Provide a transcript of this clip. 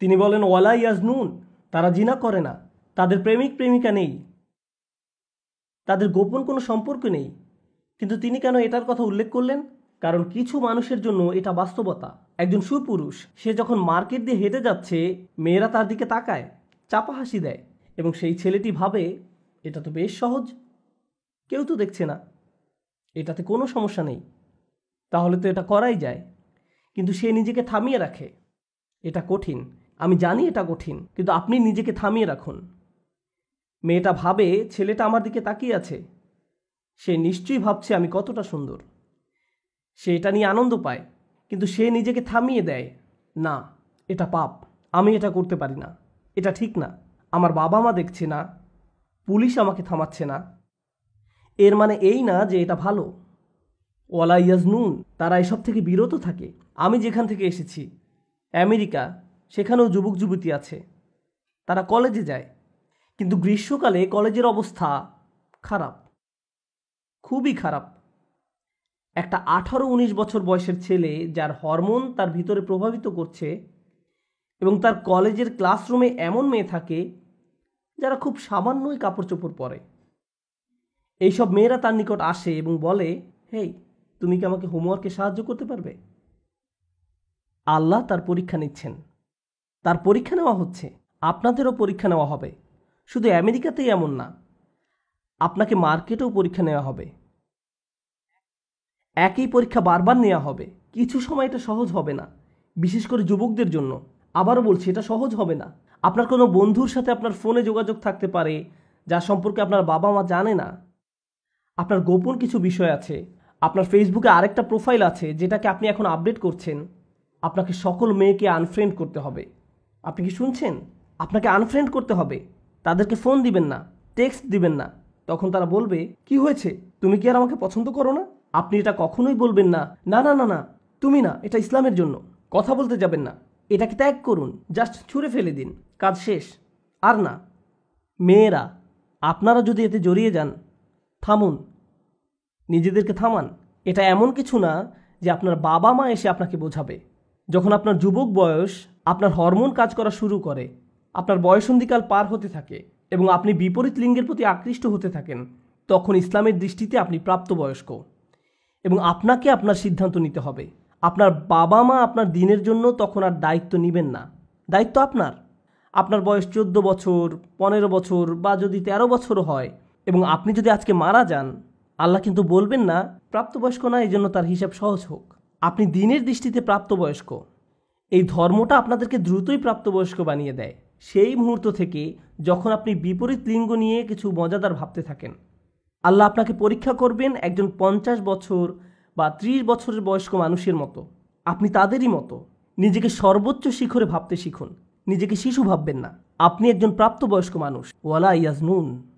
তিনি বলেন ওয়ালা ইয়াজনুন, তারা জিনা করে না, তাদের প্রেমিক প্রেমিকা নেই, তাদের গোপন কোনো সম্পর্ক নেই। কিন্তু তিনি কেন এটার কথা উল্লেখ করলেন? কারণ কিছু মানুষের জন্য এটা বাস্তবতা। একজন সুপুরুষ সে যখন মার্কেট দিয়ে হেঁটে যাচ্ছে, মেয়েরা তার দিকে তাকায়, চাপা হাসি দেয়, এবং সেই ছেলেটি ভাবে এটা তো বেশ সহজ, কেউ তো দেখছে না, এটাতে কোনো সমস্যা নেই, তাহলে তো এটা করাই যায়। কিন্তু সে নিজেকে থামিয়ে রাখে। এটা কঠিন, আমি জানি এটা কঠিন, কিন্তু আপনি নিজেকে থামিয়ে রাখুন। মেয়েটা ভাবে ছেলেটা আমার দিকে তাকিয়ে আছে, সে নিশ্চয়ই ভাবছে আমি কতটা সুন্দর, সে এটা নিয়ে আনন্দ পায়। কিন্তু সে নিজেকে থামিয়ে দেয়, না এটা পাপ, আমি এটা করতে পারি না, এটা ঠিক না, আমার বাবা মা দেখছে না, পুলিশ আমাকে থামাচ্ছে না। এর মানে এই না যে এটা ভালো। ওয়ালা ইয়াজনুন, তারা এসব থেকে বিরত থাকে। আমি যেখান থেকে এসেছি আমেরিকা, সেখানেও যুবক যুবতী আছে, তারা কলেজে যায়, কিন্তু গ্রীষ্মকালে কলেজের অবস্থা খারাপ, খুবই খারাপ। একটা 18-19 বছর বয়সের ছেলে যার হরমোন তার ভিতরে প্রভাবিত করছে, এবং তার কলেজের ক্লাসরুমে এমন মেয়ে থাকে যারা খুব সামান্যই কাপড় চোপড় পরে। এইসব মেয়েরা তার নিকট আসে এবং বলে, হেই, তুমি কি আমাকে হোমওয়ার্কে সাহায্য করতে পারবে? আল্লাহ তার পরীক্ষা নিচ্ছেন, তার পরীক্ষা নেওয়া হচ্ছে, আপনাদেরও পরীক্ষা নেওয়া হবে। শুধু আমেরিকাতেই এমন না, আপনাকে মার্কেটেও পরীক্ষা নেওয়া হবে। একই পরীক্ষা বারবার নেওয়া হবে। কিছু সময় এটা সহজ হবে না, বিশেষ করে যুবকদের জন্য। আবারও বলছি, এটা সহজ হবে না। আপনার কোনো বন্ধুর সাথে আপনার ফোনে যোগাযোগ থাকতে পারে যার সম্পর্কে আপনার বাবা মা জানে না। আপনার গোপন কিছু বিষয় আছে। আপনার ফেসবুকে আরেকটা প্রোফাইল আছে যেটাকে আপনি এখন আপডেট করছেন। আপনাকে সকল মেয়েকে আনফ্রেন্ড করতে হবে। আপনি কি শুনছেন? আপনাকে আনফ্রেন্ড করতে হবে। তাদেরকে ফোন দিবেন না, টেক্সট দিবেন না। তখন তারা বলবে, কি হয়েছে, তুমি কি আর আমাকে পছন্দ করো না? আপনি এটা কখনোই বলবেন না, না না না না, তুমি না, এটা ইসলামের জন্য। কথা বলতে যাবেন না, এটাকে ত্যাগ করুন, জাস্ট ছুঁড়ে ফেলে দিন, কাজ শেষ। আর না, মেয়েরা আপনারা যদি এতে জড়িয়ে যান, থামুন, নিজেদেরকে থামান। এটা এমন কিছু না যে আপনার বাবা মা এসে আপনাকে বোঝাবে। যখন আপনার যুবক বয়স, আপনার হরমোন কাজ করা শুরু করে, আপনার বয়সন্ধিকাল পার হতে থাকে এবং আপনি বিপরীত লিঙ্গের প্রতি আকৃষ্ট হতে থাকেন, তখন ইসলামের দৃষ্টিতে আপনি প্রাপ্তবয়স্ক এবং আপনাকে আপনার সিদ্ধান্ত নিতে হবে। আপনার বাবা মা আপনার দিনের জন্য তখন আর দায়িত্ব নেবেন না। দায়িত্ব আপনার। আপনার বয়স 14 বছর, 15 বছর বা যদি 13 বছরও হয়, এবং আপনি যদি আজকে মারা যান, আল্লাহ কিন্তু বলবেন না প্রাপ্তবয়স্ক না, এই জন্য তার হিসাব সহজ হোক। আপনি দিনের দৃষ্টিতে প্রাপ্তবয়স্ক। এই ধর্মটা আপনাদেরকে দ্রুতই প্রাপ্তবয়স্ক বানিয়ে দেয় সেই মুহূর্ত থেকে যখন আপনি বিপরীত লিঙ্গ নিয়ে কিছু মজাদার ভাবতে থাকেন। আল্লাহ আপনাকে পরীক্ষা করবেন একজন 50 বছর বা 30 বছরের বয়স্ক মানুষের মতো। আপনি তাদেরই মতো। নিজেকে সর্বোচ্চ শিখরে ভাবতে শিখুন, নিজেকে শিশু ভাববেন না। আপনি একজন প্রাপ্তবয়স্ক মানুষ। ওয়ালা ইয়াজনুন।